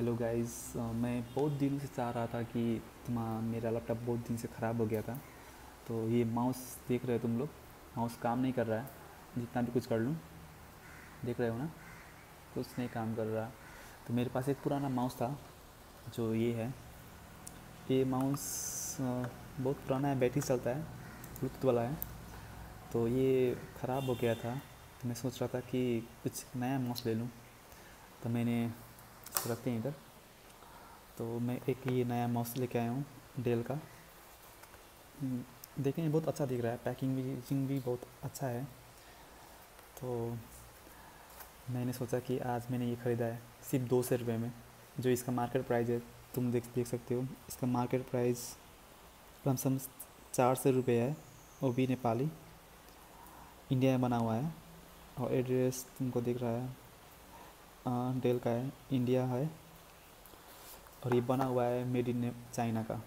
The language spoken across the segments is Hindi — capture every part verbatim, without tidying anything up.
हेलो गाइस, मैं बहुत दिन से चाह रहा था कि तुम्हारा मेरा लैपटॉप बहुत दिन से ख़राब हो गया था। तो ये माउस देख रहे हो तुम लोग, माउस काम नहीं कर रहा है। जितना भी कुछ कर लूँ, देख रहे हो ना, कुछ नहीं काम कर रहा। तो मेरे पास एक पुराना माउस था जो ये है। ये माउस बहुत पुराना है, बैटरी चलता है, ब्लूटूथ वाला है। तो ये ख़राब हो गया था, तो मैं सोच रहा था कि कुछ नया माउस ले लूँ। तो मैंने इसको रखते हैं इधर। तो मैं एक ये नया माउस लेके आया हूँ डेल का। देखने में बहुत अच्छा दिख रहा है, पैकिंग भी भी बहुत अच्छा है। तो मैंने सोचा कि आज मैंने ये ख़रीदा है सिर्फ दो सौ रुपये में। जो इसका मार्केट प्राइस है तुम देख देख सकते हो। इसका मार्केट प्राइस लमसम चार सौ रुपये है, वो भी नेपाली, इंडिया में बना हुआ है। और एड्रेस तुमको दिख रहा है, आ, डेल का है, इंडिया है। और ये बना हुआ है मेड इन चाइना का,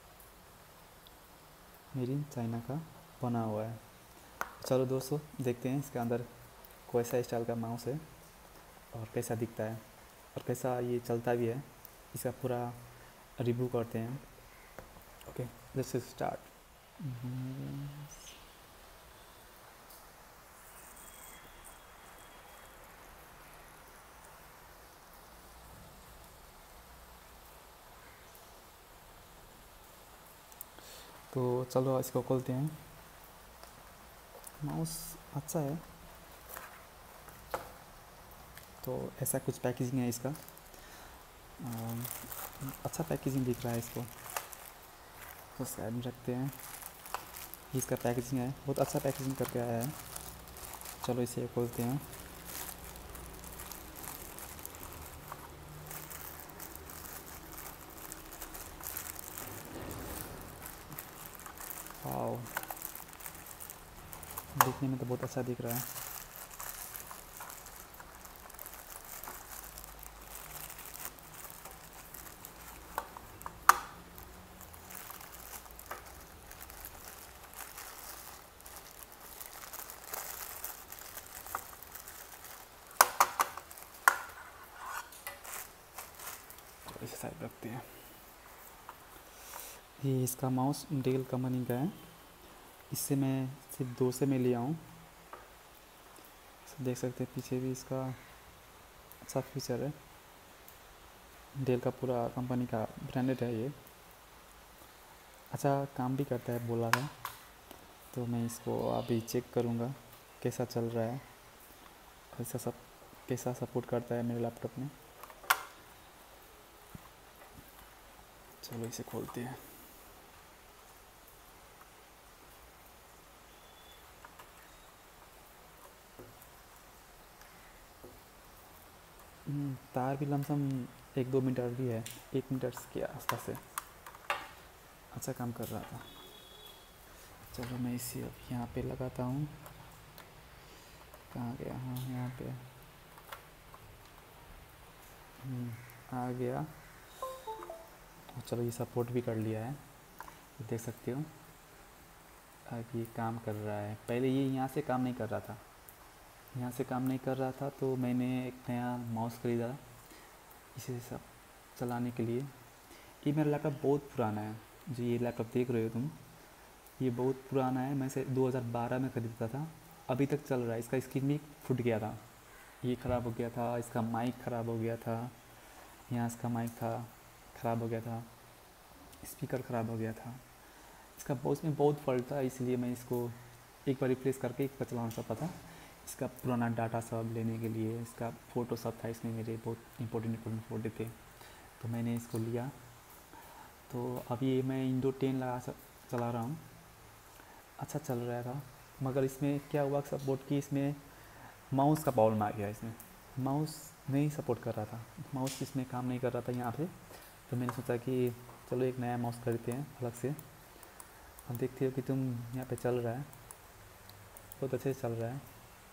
मेड इन चाइना का बना हुआ है। चलो दोस्तों, देखते हैं इसके अंदर कैसा स्टाइल का माउस है और कैसा दिखता है और कैसा ये चलता भी है। इसका पूरा रिव्यू करते हैं। Okay, let's start. तो चलो इसको खोलते हैं। माउस अच्छा है। तो ऐसा कुछ पैकेजिंग है इसका, अच्छा पैकेजिंग दिख रहा है इसको। तो साइड में रखते हैं। इसका पैकेजिंग है, बहुत अच्छा पैकेजिंग करके आया है। चलो इसे खोलते हैं। वाओ, देखने में तो बहुत अच्छा दिख रहा है। तो इसे साइड रखते हैं। ये इसका माउस डेल कंपनी का है। इससे मैं सिर्फ दो से में लिया हूँ। देख सकते हैं पीछे भी इसका अच्छा फीचर है। डेल का पूरा कंपनी का ब्रांडेड है ये। अच्छा काम भी करता है बोला था। तो मैं इसको अभी चेक करूँगा कैसा चल रहा है, कैसा सब कैसा सपोर्ट करता है मेरे लैपटॉप में। चलो इसे खोलते हैं। तार भी लमसम एक दो मीटर भी है, एक मीटर के आसपास से अच्छा काम कर रहा था। चलो मैं इसे अब यहाँ पे लगाता हूँ। कहाँ गया? हाँ, यहाँ पे आ गया। चलो ये सपोर्ट भी कर लिया है, देख सकते हो। अब ये काम कर रहा है। पहले ये यहाँ से काम नहीं कर रहा था, यहाँ से काम नहीं कर रहा था। तो मैंने एक नया माउस ख़रीदा इसे सब चलाने के लिए। ये मेरा लैपटॉप बहुत पुराना है, जो ये लैपटॉप देख रहे हो तुम, ये बहुत पुराना है। मैं से दो हज़ार बारह में ख़रीदा था, अभी तक चल रहा है। इसका स्क्रीन भी फूट गया था, ये ख़राब हो गया था। इसका माइक ख़राब हो गया था, यहाँ इसका माइक था ख़राब हो गया था, स्पीकर ख़राब हो गया था। इसका बहुत में बहुत फॉल्ट था, इसलिए मैं इसको एक बार रिप्लेस करके एक बार चलाना चाहता था। इसका पुराना डाटा सब लेने के लिए, इसका फ़ोटो सब था इसमें, मेरे बहुत इंपॉर्टेंट इंपॉर्टेंट फ़ोटो थे। तो मैंने इसको लिया। तो अभी मैं इंडो टेन लगा चला रहा हूँ, अच्छा चल रहा था। मगर इसमें क्या हुआ सपोर्ट की, इसमें माउस का प्रॉब्लम आ गया। इसमें माउस नहीं सपोर्ट कर रहा था, माउस इसमें काम नहीं कर रहा था यहाँ पे। तो मैंने सोचा कि चलो एक नया माउस खरीदते हैं अलग से। अब देखते हो कि तुम यहाँ पे चल रहा है, बहुत अच्छे से चल रहा है।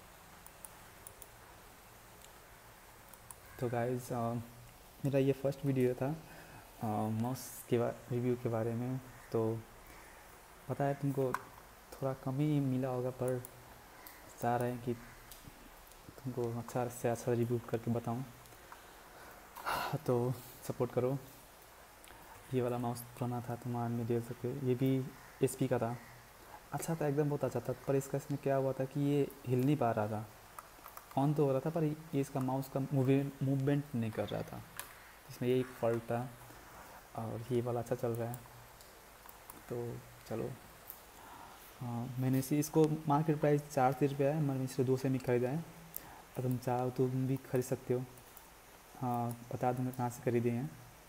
तो गाइस, मेरा ये फर्स्ट वीडियो था माउस के रिव्यू के बारे में। तो पता है तुमको थोड़ा कम ही मिला होगा, पर चाह रहे हैं कि तुमको अच्छा से अच्छा रिव्यू करके बताऊं। तो सपोर्ट करो। ये वाला माउस पुराना था, तुम आज में देख सकते हो, ये भी एचपी का था, अच्छा था एकदम, बहुत अच्छा था। पर इसका इसमें क्या हुआ था कि ये हिल नहीं पा रहा था, ऑन तो हो रहा था पर ये इसका माउस का मूवमेंट नहीं कर रहा था, इसमें यही फॉल्ट था। और ये वाला अच्छा चल रहा है, तो चलो। हाँ, मैंने इसी इसको मार्केट प्राइस चार सौ रुपया है, मैंने इसे दो सौ में खरीदा है। और तुम चाहो तो तुम भी खरीद सकते हो। हाँ, बता दूँगा कहाँ से खरीदे हैं।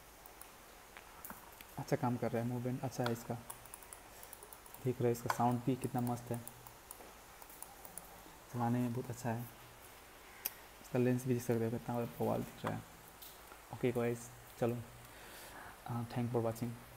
अच्छा काम कर रहा है, मूवमेंट अच्छा है इसका, देख रहे हो इसका साउंड भी कितना मस्त है, चलाने में बहुत अच्छा है। इसका लेंस भी देख सकते हो कितना बवाल दिख रहा है। ओके गाइस, चलो, थैंक फॉर वॉचिंग।